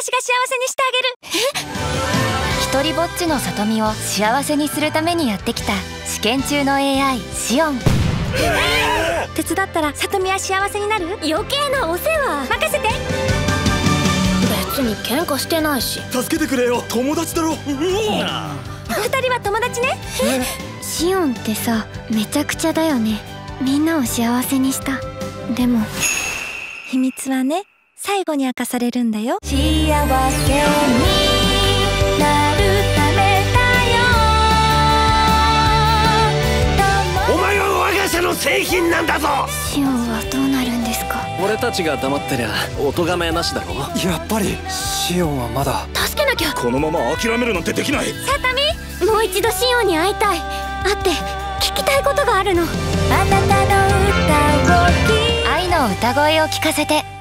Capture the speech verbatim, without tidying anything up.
私が幸せにしてあげる。 一人ぼっちのさとみを幸せにするためにやってきた試験中の エーアイ シオン。 手伝ったらさとみは幸せになる？余計なお世話任せて。 別に喧嘩してないし。 助けてくれよ、友達だろ。 二人は友達ね。 シオンってさ、めちゃくちゃだよね。みんなを幸せにした。でも秘密はね、最後に明かされるんだよ。 幸せになるためだよ。 お前は我が社の製品なんだぞ。 シオンはどうなるんですか？ 俺たちが黙ってりゃお咎めなしだろ。 やっぱりシオンはまだ。 助けなきゃ。 このまま諦めるなんてできない。 さとみ、もう一度シオンに会いたい。会って聞きたいことがあるの。 あなたの歌を愛の歌声を聞かせて。